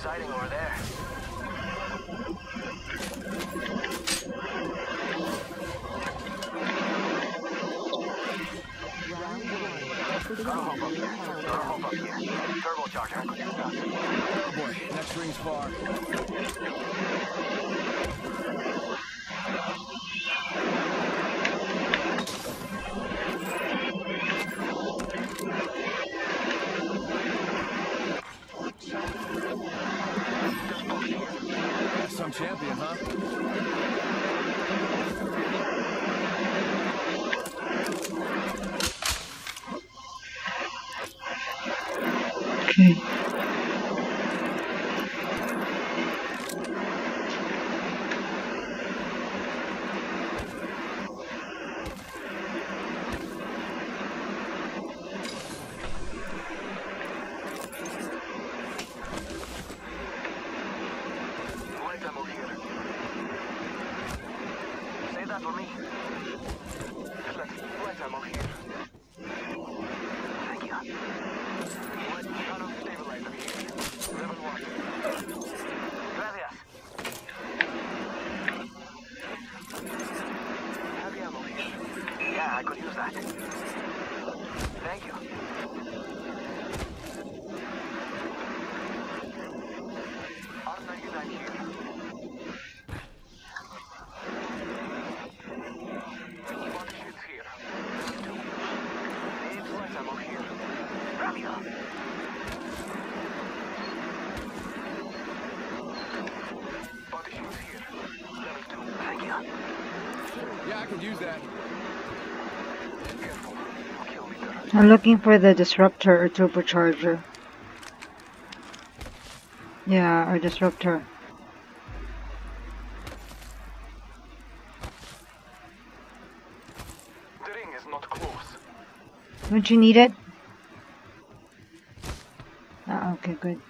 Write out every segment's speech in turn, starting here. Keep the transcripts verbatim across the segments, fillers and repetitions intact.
exciting over there. Turbo up here. Turbo up here. Turbocharger. Oh boy, next ring's far. Some champion, huh? Okay. For me. Let's light ammo here. Thank you. Light cannon stabilizer here. Level one. Gracias. Heavy ammo here. Yeah, I could use that. Thank you. R ninety-nine here. Yeah, I could use that. I'm looking for the disruptor or turbocharger. Yeah, or disruptor. The ring is not close. Don't you need it? Ah, okay, good.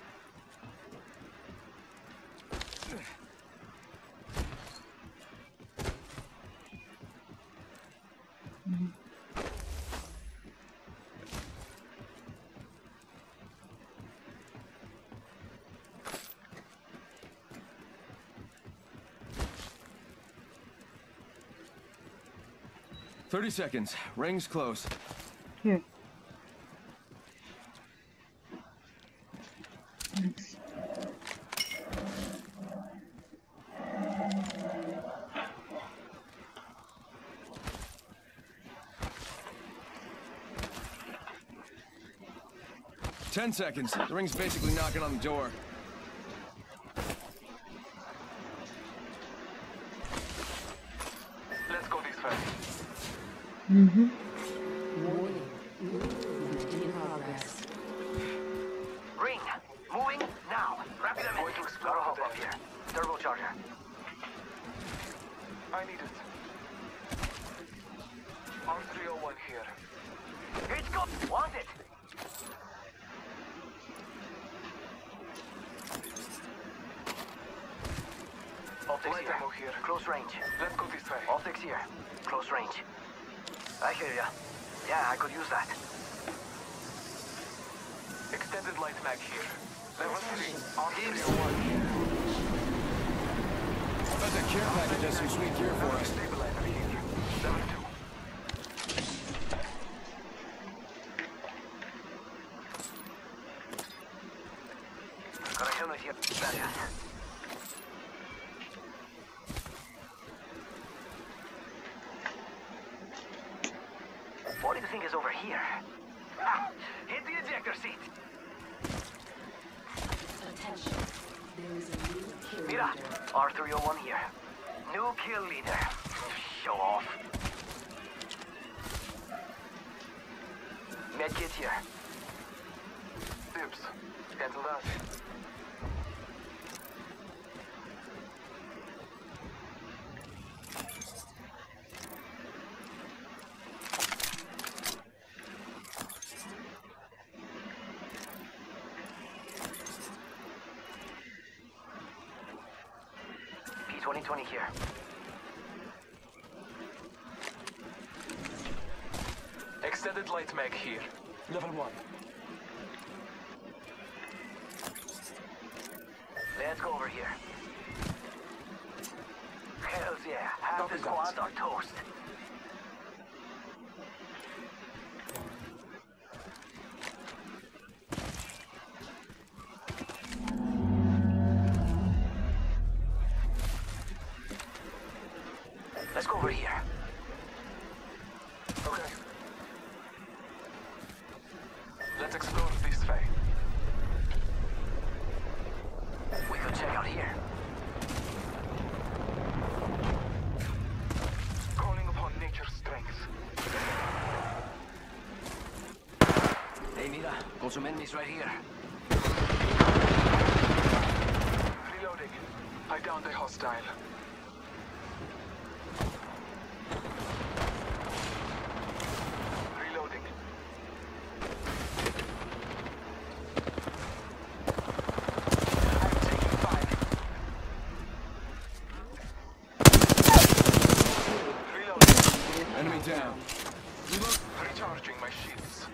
Mm-hmm. Thirty seconds. Ring's close. Here. Thanks. Ten seconds. The ring's basically knocking on the door. Let's go this way. Mm-hmm. Warning. In progress. Ring. Moving now. Rapid ammo. Going to explore hub up here. Turbocharger. I need it. R three oh one here. It's go. Want it. Optics here. Ammo here. Close range. Let's go this way. Optics here. Close range. I hear ya. Yeah, I could use that. Extended light mag here. Level three. R three oh one here. I bet that care package has some sweet gear for us. Stabilizer here. Level two. Got a helmet here. Gracias. What do you think is over here? Ah, hit the ejector seat. Attention. There is a new kill Mira, leader. R three oh one here. New kill leader. Show off. Medkit here. Dibs. Cancel that. twenty twenty here. Extended light mag here. Level one. Let's go over here. Hells yeah, half the squads are toast. Let's go over here. Okay. Let's explore this way. We could check out here. Calling upon nature's strength. Hey, mira, got some enemies right here. Reloading. I downed a hostile. Reloading. I'm taking fire. Reloading. Enemy down. Recharging my shields.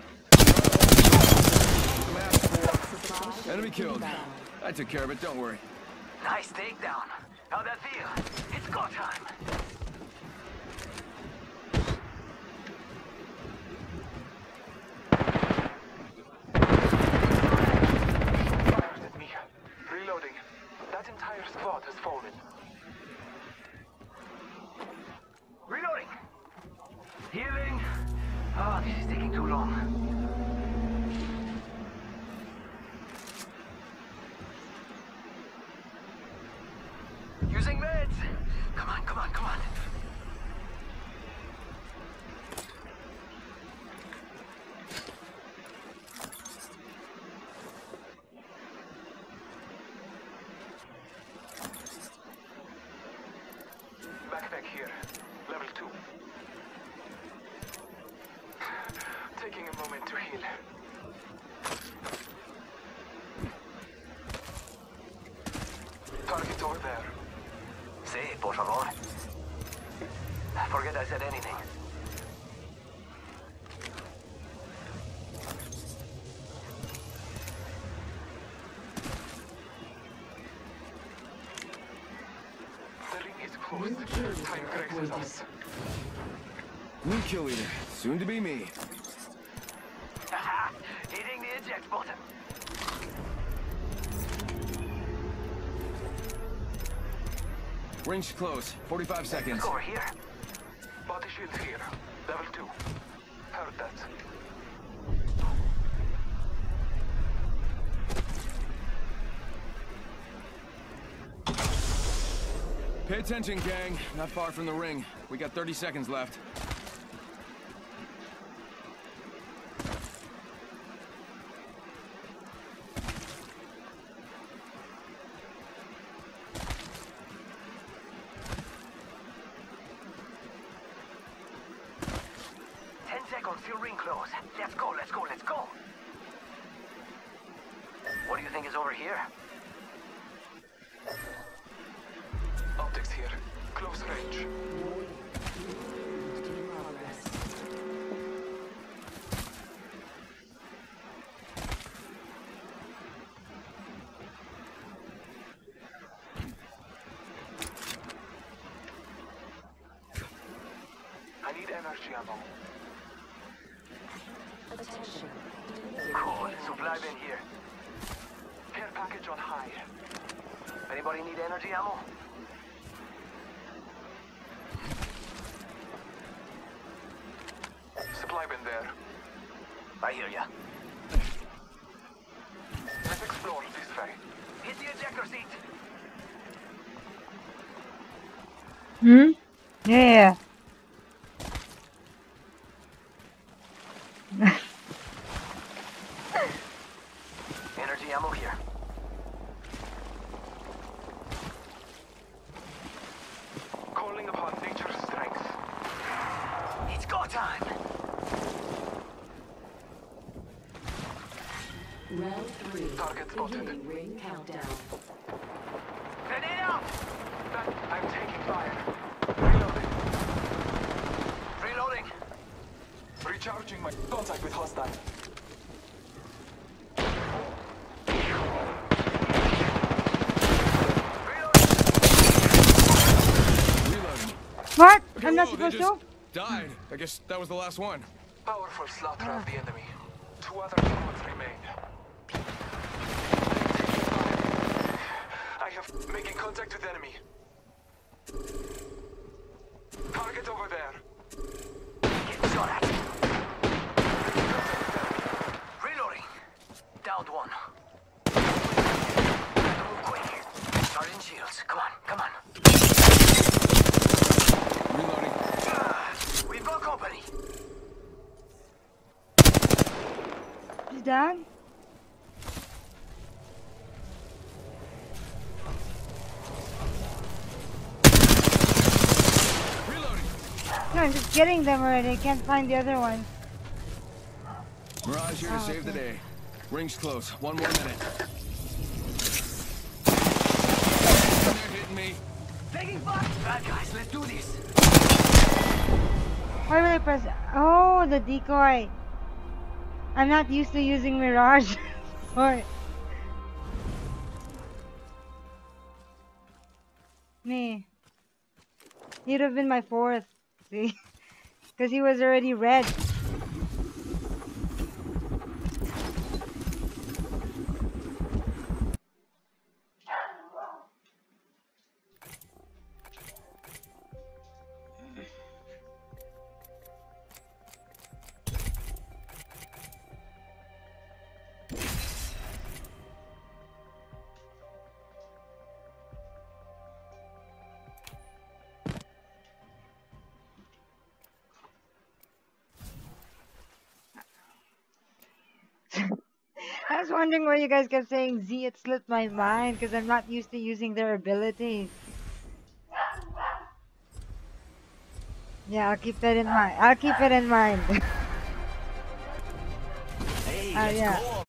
Enemy killed. I took care of it, don't worry. Nice takedown. How'd that feel? It's go time. Fired at me. Reloading. That entire squad has fallen. Reloading. Healing. Oh, this is taking too long. Using meds. Come on, come on, come on. Backpack here. Level two. Taking a moment to heal. Target over there. Sí, por favor. Forget I said anything. The ring is closed. Time graces us. New kill leader. Soon to be me. Haha, hitting the eject button. Range close. forty-five seconds. Over here. Body shield here. Level two. Heard that. Pay attention, gang. Not far from the ring. We got thirty seconds left. Ten seconds till ring close. Let's go, let's go, let's go. What do you think is over here? Optics here. Close range. In progress. I need energy ammo. Attention. Cool, supply bin here. Care package on high. Anybody need energy ammo? Supply bin there. I hear ya. Let's explore this way. Hit the ejector seat. Hmm? Yeah. Energy ammo here. Calling upon nature's strength. It's go time. Round three. Target spotted. Beginning ring countdown. Grenade out. That, I'm taking fire. Reloading. Reloading. Recharging my contact with hostile. I'm not whoa, they supposed just to? died. I guess that was the last one. Powerful slaughter of the enemy. Two other squads remain. I have making contact with enemy. Target over there. Get shot at. Reloading. Downed one. Move quick. Sergeant Shields. Come on, come on. Reloading. Ah, we've got company. He's down? Reloading. No, I'm just getting them already. I can't find the other one. Mirage here to Oh, save the okay. day. Ring's close. One more minute. They're hitting me. Taking fire. Bad guys, let's do this. Why would I press? Oh, the decoy. I'm not used to using Mirage. Or me. He'd have been my fourth. See? Because he was already red. I was wondering why you guys kept saying Z. It slipped my mind because I'm not used to using their abilities. Yeah, I'll keep that in mind. I'll keep it in mind. Hey, Uh, let's yeah. go.